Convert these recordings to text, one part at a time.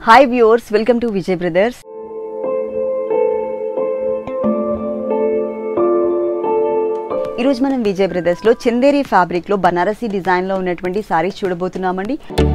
Hi viewers, welcome to Vijay Brothers. ఈ రోజు మనం విజయ్ బ్రదర్స్ లో చందేరి ఫ్యాబ్రిక్ లో బనారసి డిజైన్ లో ఉన్నటువంటి సారీస్ చూడబోతున్నామండి.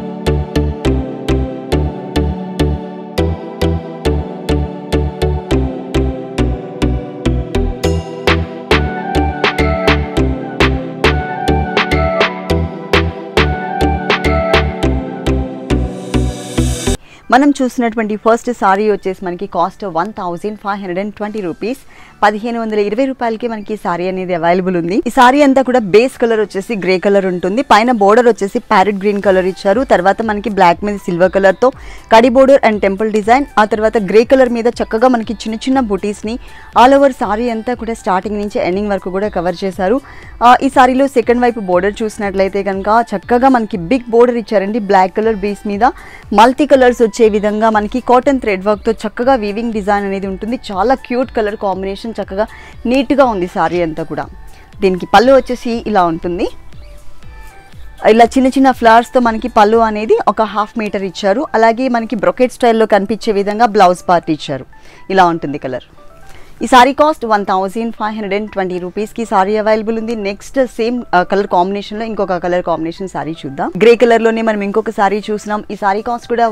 మనం చూస్తున్నటువంటి ఫస్ట్ సారీ వచ్చేసి మనకి కాస్ట్ 1520 రూపీస్, 1520 రూపాయలకి మనకి సారీ అనేది అవైలబుల్ ఉంది. ఈ సారీ అంతా కూడా బేస్ కలర్ వచ్చేసి గ్రే కలర్ ఉంటుంది. పైన బోర్డర్ వచ్చేసి ప్యారెట్ గ్రీన్ కలర్ ఇచ్చారు. తర్వాత మనకి బ్లాక్ మీద సిల్వర్ కలర్ తో కడి బోర్డర్ అండ్ టెంపుల్ డిజైన్, ఆ తర్వాత గ్రే కలర్ మీద చక్కగా మనకి చిన్న చిన్న బుటీస్ ని ఆల్ ఓవర్ సారీ అంతా కూడా స్టార్టింగ్ నుంచి ఎండింగ్ వరకు కూడా కవర్ చేశారు. ఈ సారీలో సెకండ్ వైపు బోర్డర్ చూసినట్లయితే కనుక చక్కగా మనకి బిగ్ బోర్డర్ ఇచ్చారండి. బ్లాక్ కలర్ బేస్ మీద మల్టీ కలర్స్ వచ్చే విధంగా మనకి కాటన్ థ్రెడ్ వర్క్ తో చక్కగా వీవింగ్ డిజైన్ అనేది ఉంటుంది. చాలా క్యూట్ కలర్ కాంబినేషన్, చక్కగా నీట్ గా ఉంది సారీ అంతా కూడా. దీనికి పళ్ళు వచ్చేసి ఇలా ఉంటుంది. ఇలా చిన్న చిన్న ఫ్లవర్స్ తో మనకి పళ్ళు అనేది ఒక 1/2 మీటర్ ఇచ్చారు. అలాగే మనకి బ్రొకెట్ స్టైల్లో కనిపించే విధంగా బ్లౌజ్ పార్ట్ ఇచ్చారు. ఇలా ఉంటుంది కలర్. ఈ సారీ కాస్ట్ 1520 రూపీస్ కి సారీ అవైలబుల్ ఉంది. నెక్స్ట్ సేమ్ కలర్ కాంబినేషన్ లో ఇంకొక కలర్ కాంబినేషన్ సారీ చూద్దాం. గ్రే కలర్ లోనే మనం ఇంకొక సారీ చూసినాం. ఈ సారీ కాస్ట్ కూడా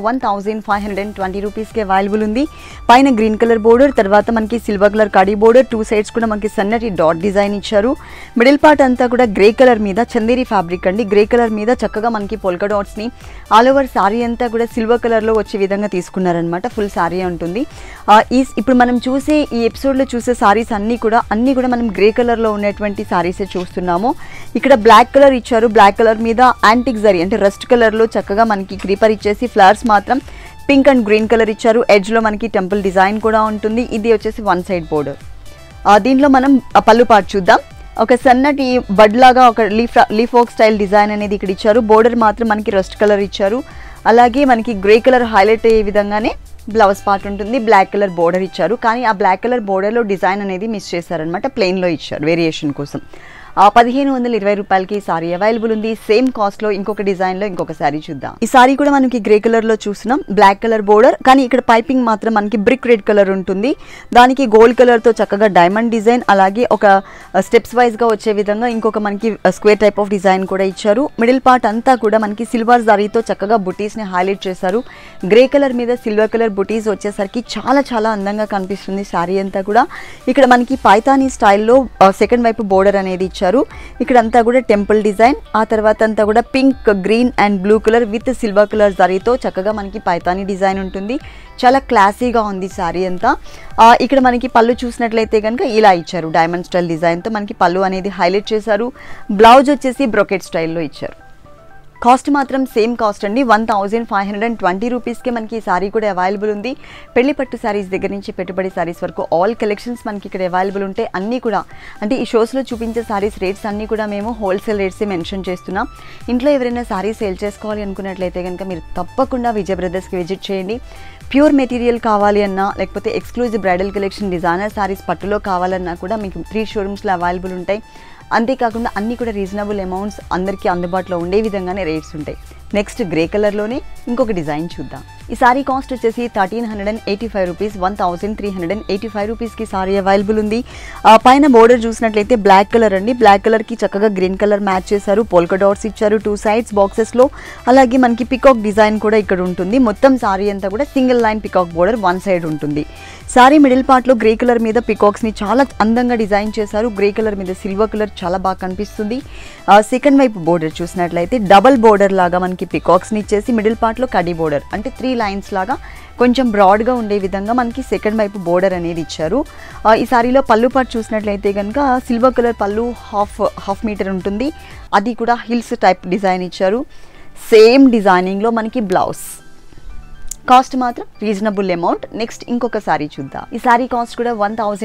1520 రూపీస్ కి అవైలబుల్ ఉంది. పైన గ్రీన్ కలర్ బోర్డర్, తర్వాత మనకి సిల్వర్ కలర్ కడి బోర్డర్, 2 సైడ్స్ కూడా మనకి సన్నటి డాట్ డిజైన్ ఇచ్చారు. మిడిల్ పార్ట్ అంతా కూడా గ్రే కలర్ మీద చందేరి ఫ్యాబ్రిక్ అండి. గ్రే కలర్ మీద చక్కగా మనకి పోల్కా డాట్స్ ని ఆల్ ఓవర్ సారీ అంతా కూడా సిల్వర్ కలర్ లో వచ్చే విధంగా తీసుకున్నారనమాట. ఫుల్ సారీ ఉంటుంది. ఇప్పుడు మనం చూసే ఈ ఎపిసోడ్ చూసే సారీస్ అన్ని కూడా మనం గ్రే కలర్ లో ఉన్నటువంటి సారీసే చూస్తున్నాము. ఇక్కడ బ్లాక్ కలర్ ఇచ్చారు. బ్లాక్ కలర్ మీద యాంటిక్ జరీ అంటే రస్ట్ కలర్ లో చక్కగా మనకి క్రీపర్ ఇచ్చేసి ఫ్లవర్స్ మాత్రం పింక్ అండ్ గ్రీన్ కలర్ ఇచ్చారు. ఎడ్జ్ లో మనకి టెంపుల్ డిజైన్ కూడా ఉంటుంది. ఇది వచ్చేసి 1 సైడ్ బోర్డర్. దీంట్లో మనం పళ్ళు పార్ట్ చూద్దాం. ఒక సన్నటి బడ్ లాగా ఒక లీఫ్ వర్క్ స్టైల్ డిజైన్ అనేది ఇక్కడ ఇచ్చారు. బోర్డర్ మాత్రం మనకి రస్ట్ కలర్ ఇచ్చారు. అలాగే మనకి గ్రే కలర్ హైలైట్ అయ్యే విధంగానే బ్లౌజ్ పార్ట్ ఉంటుంది. బ్లాక్ కలర్ బోర్డర్ ఇచ్చారు. కానీ ఆ బ్లాక్ కలర్ బోర్డర్లో డిజైన్ అనేది మిస్ చేశారనమాట. ప్లెయిన్లో ఇచ్చారు వేరియేషన్ కోసం. 1520 రూపాయలకి ఈ సారీ అవైలబుల్ ఉంది. సేమ్ కాస్ట్ లో ఇంకొక డిజైన్ లో ఇంకొక సారీ చూద్దాం. ఈ సారీ కూడా మనకి గ్రే కలర్ లో చూస్తున్నాం. బ్లాక్ కలర్ బోర్డర్, కానీ ఇక్కడ పైపింగ్ మాత్రం మనకి బ్రిక్ రెడ్ కలర్ ఉంటుంది. దానికి గోల్డ్ కలర్ తో చక్కగా డైమండ్ డిజైన్, అలాగే ఒక స్టెప్స్ వైజ్ గా వచ్చే విధంగా ఇంకొక మనకి స్క్వేర్ టైప్ ఆఫ్ డిజైన్ కూడా ఇచ్చారు. మిడిల్ పార్ట్ అంతా కూడా మనకి సిల్వర్ జరీతో చక్కగా బుటీస్ ని హైలైట్ చేశారు. గ్రే కలర్ మీద సిల్వర్ కలర్ బుటీస్ వచ్చేసరికి చాలా చాలా అందంగా కనిపిస్తుంది సారీ అంతా కూడా. ఇక్కడ మనకి పైతానీ స్టైల్లో సెకండ్ వైపు బోర్డర్ అనేది ఇక్కడ అంతా కూడా టెంపుల్ డిజైన్, ఆ తర్వాత అంతా కూడా pink, green and blue colour with silver colour జరీతో చక్కగా మనకి పైతానీ డిజైన్ ఉంటుంది. చాలా క్లాసీగా ఉంది సారీ అంతా. ఇక్కడ మనకి పళ్ళు చూసినట్లయితే కనుక ఇలా ఇచ్చారు. డైమండ్ స్టైల్ డిజైన్తో మనకి పళ్ళు అనేది హైలైట్ చేశారు. బ్లౌజ్ వచ్చేసి బ్రొకెట్ స్టైల్లో ఇచ్చారు. కాస్ట్ మాత్రం సేమ్ కాస్ట్ అండి. 1520 రూపీస్కే మనకి ఈ సారీ కూడా అవైలబుల్ ఉంది. పెళ్లి పట్టు సారీస్ దగ్గర నుంచి పెట్టుబడి సారీస్ వరకు ఆల్ కలెక్షన్స్ మనకి ఇక్కడ అవైలబుల్ ఉంటాయి. అన్నీ కూడా అంటే ఈ షోస్లో చూపించే సారీస్ రేట్స్ అన్నీ కూడా మేము హోల్సేల్ రేట్సే మెన్షన్ చేస్తున్నాం. ఇంట్లో ఎవరైనా సారీ సేల్ చేసుకోవాలి అనుకున్నట్లయితే కనుక మీరు తప్పకుండా విజయ్ బ్రదర్స్కి విజిట్ చేయండి. ప్యూర్ మెటీరియల్ కావాలి అన్నా, లేకపోతే exclusive bridal collection designer saris పట్టులో కావాలన్నా కూడా మీకు 3 షోరూమ్స్లో అవైలబుల్ ఉంటాయి. అంతేకాకుండా అన్నీ కూడా రీజనబుల్ అమౌంట్స్ అందరికీ అందుబాటులో ఉండే విధంగానే రేట్స్ ఉంటాయి. నెక్స్ట్ గ్రే కలర్లోనే ఇంకొక డిజైన్ చూద్దాం. ఈ సారీ కాస్ట్ వచ్చేసి 1385 రూపీస్, 1385 రూపీస్కి సారీ అవైలబుల్ ఉంది. పైన బోర్డర్ చూసినట్లయితే బ్లాక్ కలర్ అండి. బ్లాక్ కలర్కి చక్కగా గ్రీన్ కలర్ మ్యాచ్ చేశారు. పోల్కా డాట్స్ ఇచ్చారు 2 సైడ్స్ బాక్సెస్లో. అలాగే మనకి పికాక్ డిజైన్ కూడా ఇక్కడ ఉంటుంది. మొత్తం సారీ అంతా కూడా single line peacock border 1 side ఉంటుంది. సారీ మిడిల్ పార్ట్లో గ్రే కలర్ మీద పికాక్స్ని చాలా అందంగా డిజైన్ చేశారు. గ్రే కలర్ మీద సిల్వర్ కలర్ చాలా బాగా కనిపిస్తుంది. సెకండ్ వైపు బోర్డర్ చూసినట్లయితే డబల్ బోర్డర్ లాగా మనకి పికాక్స్ని ఇచ్చేసి మిడిల్ పార్ట్లో కడి బోర్డర్ అంటే 3 లైన్స్ లాగా కొంచెం బ్రాడ్గా ఉండే విధంగా మనకి సెకండ్ వైపు బోర్డర్ అనేది ఇచ్చారు. ఈ సారీలో పళ్ళు పార్ట్ చూసినట్లయితే కనుక సిల్వర్ కలర్ పళ్ళు హాఫ్ మీటర్ ఉంటుంది. అది కూడా హిల్స్ టైప్ డిజైన్ ఇచ్చారు. సేమ్ డిజైనింగ్లో మనకి బ్లౌజ్. కాస్ట్ మాత్రం రీజనబుల్ అమౌంట్. నెక్స్ట్ ఇంకొక సారీ చూద్దాం. ఈ సారీ కాస్ట్ కూడా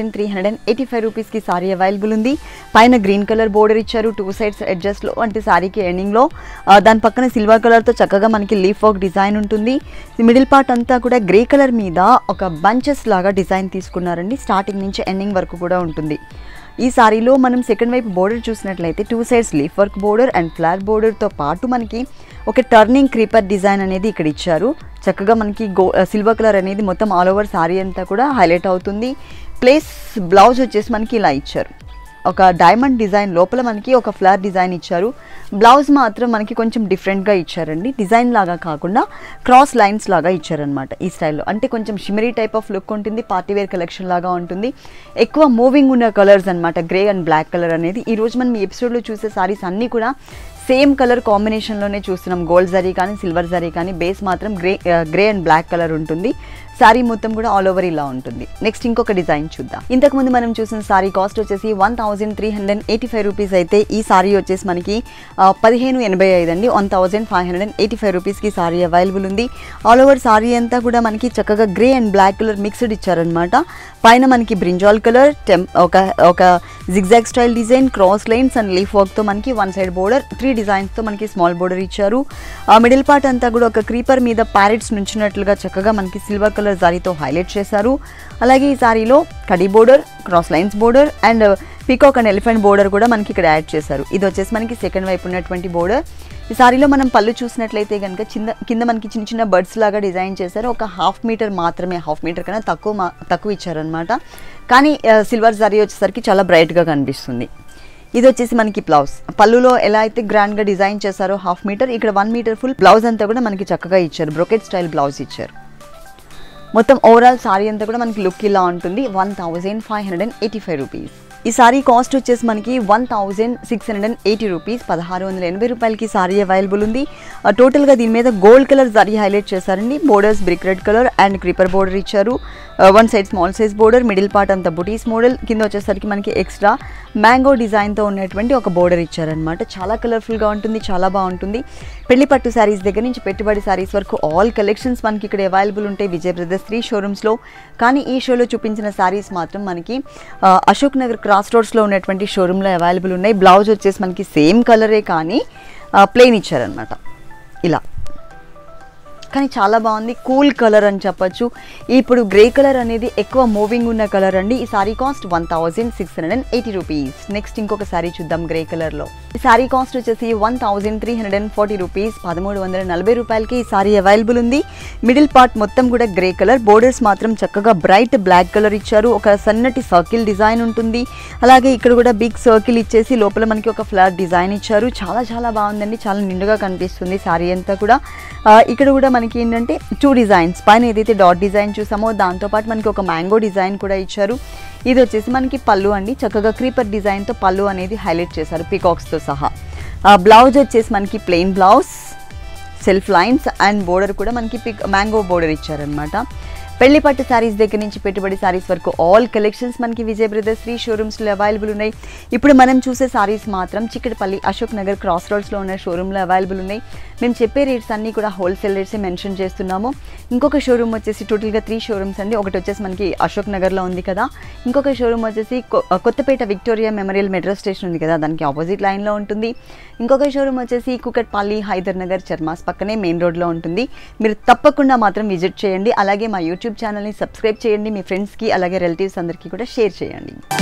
1385 రూపీస్కి సారీ అవైలబుల్ ఉంది. పైన గ్రీన్ కలర్ బోర్డర్ ఇచ్చారు 2 సైడ్స్ ఎడ్జెస్లో, అంటే సారీకి ఎండింగ్లో. దాని పక్కన సిల్వర్ కలర్తో చక్కగా మనకి లీఫ్ వర్క్ డిజైన్ ఉంటుంది. మిడిల్ పార్ట్ అంతా కూడా గ్రే కలర్ మీద ఒక బంచెస్ లాగా డిజైన్ తీసుకున్నారండి. స్టార్టింగ్ నుంచి ఎండింగ్ వరకు కూడా ఉంటుంది. ఈ సారీలో మనం సెకండ్ వైపు బోర్డర్ చూసినట్లయితే 2 sides leaf work border and flat బోర్డర్తో పాటు మనకి ఒక టర్నింగ్ క్రీపర్ డిజైన్ అనేది ఇక్కడ ఇచ్చారు. చక్కగా మనకి సిల్వర్ కలర్ అనేది మొత్తం ఆల్ ఓవర్ సారీ అంతా కూడా హైలైట్ అవుతుంది. ప్లస్ బ్లౌజ్ వచ్చేసి మనకి ఇలా ఇచ్చారు, ఒక డైమండ్ డిజైన్ లోపల మనకి ఒక ఫ్లవర్ డిజైన్ ఇచ్చారు. బ్లౌజ్ మాత్రం మనకి కొంచెం డిఫరెంట్గా ఇచ్చారండి, డిజైన్ లాగా కాకుండా క్రాస్ లైన్స్ లాగా ఇచ్చారనమాట ఈ స్టైల్లో. అంటే కొంచెం షిమరీ టైప్ ఆఫ్ లుక్ ఉంటుంది, పార్టీ వేర్ కలెక్షన్ లాగా ఉంటుంది. ఎక్కువ మూవింగ్ ఉన్న కలర్స్ అనమాట, గ్రే అండ్ బ్లాక్ కలర్ అనేది. ఈరోజు మనం ఈ ఎపిసోడ్లో చూసే సారీస్ అన్నీ కూడా సేమ్ కలర్ కాంబినేషన్లోనే చూస్తున్నాం. గోల్డ్ జరీ కానీ సిల్వర్ జరీ కానీ, బేస్ మాత్రం గ్రే అండ్ బ్లాక్ కలర్ ఉంటుంది. సారీ మొత్తం కూడా ఆల్ ఓవర్ ఇలా ఉంటుంది. నెక్స్ట్ ఇంకొక డిజైన్ చూద్దాం. ఇంతకుముందు మనం చూసిన సారీ కాస్ట్ వచ్చేసి 1385 రూపీస్ అయితే ఈ సారీ వచ్చేసి మనకి 1585 అండి. 1585 రూపీస్కి సారీ అవైలబుల్ ఉంది. ఆల్ ఓవర్ సారీ అంతా కూడా మనకి చక్కగా grey and black colour mixed ఇచ్చారనమాట. పైన మనకి బ్రింజాల్ కలర్, ఒక zigzag style design, cross lines and leaf వర్క్తో మనకి 1 సైడ్ బోర్డర్, 3 డిజైన్స్తో మనకి స్మాల్ బోర్డర్ ఇచ్చారు. మిడిల్ పార్ట్ అంతా కూడా ఒక క్రీపర్ మీద ప్యారెట్స్ నుంచినట్లుగా చక్కగా మనకి సిల్వర్ కలర్ జారీతో హైలైట్ చేశారు. అలాగే ఈ సారీలో కడీ border, cross lines border and peacock and elephant border కూడా మనకి ఇక్కడ యాడ్ చేశారు. ఇది వచ్చేసి మనకి సెకండ్ వైపు ఉన్నటువంటి బోర్డర్. ఈ సారీలో మనం పళ్ళు చూసినట్లయితే కనుక కింద మనకి చిన్న చిన్న బర్డ్స్ లాగా డిజైన్ చేశారు. ఒక 1/2 మీటర్ మాత్రమే, 1/2 మీటర్ కన్నా తక్కువ ఇచ్చారనమాట. కానీ సిల్వర్ జరీ వచ్చేసరికి చాలా బ్రైట్గా కనిపిస్తుంది. ఇది వచ్చేసి మనకి బ్లౌజ్. పళ్ళులో ఎలా అయితే గ్రాండ్గా డిజైన్ చేశారో 1/2 మీటర్, ఇక్కడ 1 మీటర్ ఫుల్ బ్లౌజ్ అంతా కూడా మనకి చక్కగా ఇచ్చారు. బ్రొకెట్ స్టైల్ బ్లౌజ్ ఇచ్చారు. మొత్తం ఓవరాల్ సారీ అంతా కూడా మనకి లుక్ ఇలా ఉంటుంది. 1585 రూపీస్. ఈ సారీ కాస్ట్ వచ్చేసి మనకి 1680 రూపీస్, 1680 రూపాయలకి సారీ అవైలబుల్ ఉంది. టోటల్గా దీని మీద గోల్డ్ కలర్ జరీ హైలైట్ చేశారండి. Borders brick red colour and creeper border ఇచ్చారు. 1 side small size border, middle part అంతా బుటీస్ మోడల్, కింద వచ్చేసరికి మనకి ఎక్స్ట్రా మ్యాంగో డిజైన్తో ఉన్నటువంటి ఒక బోర్డర్ ఇచ్చారనమాట. చాలా కలర్ఫుల్గా ఉంటుంది, చాలా బాగుంటుంది. పెళ్లి పట్టు శారీస్ దగ్గర నుంచి పెట్టుబడి శారీస్ వరకు ఆల్ కలెక్షన్స్ మనకి ఇక్కడ అవైలబుల్ ఉంటాయి విజయ్ బ్రదర్స్ 3 షోరూమ్స్లో. కానీ ఈ షోలో చూపించిన శారీస్ మాత్రం మనకి అశోక్ నగర్ క్రాస్ రోడ్స్లో ఉన్నటువంటి షోరూంలో అవైలబుల్ ఉన్నాయి. బ్లౌజ్ వచ్చేసి మనకి సేమ్ కలరే కానీ ప్లెయిన్ ఇచ్చారనమాట ఇలా. కానీ చాలా బాగుంది, కూల్ కలర్ అని చెప్పొచ్చు. ఇప్పుడు గ్రే కలర్ అనేది ఎక్కువ మూవింగ్ ఉన్న కలర్ అండి. ఈ సారీ కాస్ట్ 1680 రూపీస్. నెక్స్ట్ ఇంకొక సారీ చూద్దాం గ్రే కలర్లో. ఈ సారీ కాస్ట్ వచ్చేసి 1340 రూపీస్, 1340 రూపాయలకి ఈ సారీ అవైలబుల్ ఉంది. మిడిల్ పార్ట్ మొత్తం కూడా గ్రే కలర్, బోర్డర్స్ మాత్రం చక్కగా బ్రైట్ బ్లాక్ కలర్ ఇచ్చారు. ఒక సన్నటి సర్కిల్ డిజైన్ ఉంటుంది. అలాగే ఇక్కడ కూడా బిగ్ సర్కిల్ ఇచ్చేసి లోపల మనకి ఒక ఫ్లవర్ డిజైన్ ఇచ్చారు. చాలా చాలా బాగుందండి, చాలా నిండుగా కనిపిస్తుంది సారీ అంతా కూడా. ఇక్కడ కూడా మనకి ఏంటంటే 2 డిజైన్స్, పైన ఏదైతే డాట్ డిజైన్ చూసామో దాంతోపాటు మనకి ఒక మ్యాంగో డిజైన్ కూడా ఇచ్చారు. ఇది వచ్చేసి మనకి పళ్ళు అండి, చక్కగా క్రీపర్ డిజైన్తో పళ్ళు అనేది హైలైట్ చేశారు పీకాక్స్తో సహా. బ్లౌజ్ వచ్చేసి మనకి plain blouse, self lines and border కూడా మనకి మ్యాంగో బోర్డర్ ఇచ్చారనమాట. పెళ్లి పట్టు శారీస్ దగ్గర నుంచి పెట్టుబడి శారీస్ వరకు ఆల్ కలెక్షన్స్ మనకి విజయ్ బ్రదర్స్ 3 షోరూమ్స్లో అవైలబుల్ ఉన్నాయి. ఇప్పుడు మనం చూసే శారీస్ మాత్రం చిక్కడపల్లి అశోక్ నగర్ క్రాస్ రోడ్స్లో ఉన్న షోరూంలో అవైలబుల్ ఉన్నాయి. మేము చెప్పే రేట్స్ అన్నీ కూడా హోల్సేల్ రేట్సే మెన్షన్ చేస్తున్నాము. ఇంకొక షోరూమ్ వచ్చేసి టోటల్గా 3 షోరూమ్స్ అండి. ఒకటి వచ్చేసి మనకి అశోక్ నగర్లో ఉంది కదా, ఇంకొక షోరూమ్ వచ్చేసి Kothapet Victoria Memorial metro station ఉంది కదా, దానికి ఆపోజిట్ లైన్లో ఉంటుంది. ఇంకొక షోరూమ్ వచ్చేసి కుకట్పల్లి హైదర్ నగర్ చర్మాస్ పక్కనే మెయిన్ రోడ్లో ఉంటుంది. మీరు తప్పకుండా మాత్రం విజిట్ చేయండి. అలాగే మా యూట్యూబ్ ఛానల్ని సబ్స్క్రైబ్ చేయండి, మీ ఫ్రెండ్స్కి అలాగే రిలేటివ్స్ అందరికీ కూడా షేర్ చేయండి.